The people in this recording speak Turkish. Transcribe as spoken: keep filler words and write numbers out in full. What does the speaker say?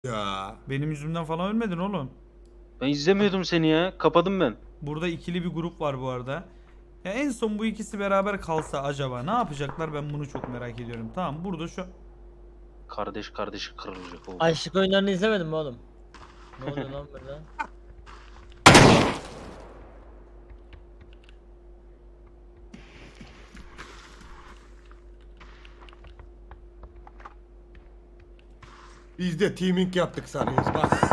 Ya. Benim yüzümden falan ölmedin oğlum. Ben izlemiyordum seni ya. Kapadım ben. Burada ikili bir grup var bu arada. Ya en son bu ikisi beraber kalsa acaba ne yapacaklar, ben bunu çok merak ediyorum. Tamam, burada şu Kardeş kardeşi kırılacak oldu. Açlık oyunlarını izlemedin mi oğlum? Ne oluyor lan burada? Biz de teaming yaptık sanıyoruz bak.